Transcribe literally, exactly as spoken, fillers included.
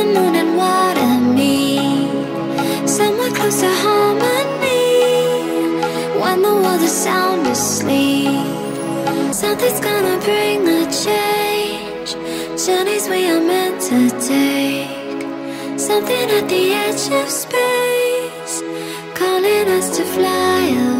moon and what I need, somewhere close to harmony. When the world is sound asleep, something's gonna bring the change. Journeys we are meant to take, something at the edge of space, calling us to fly away.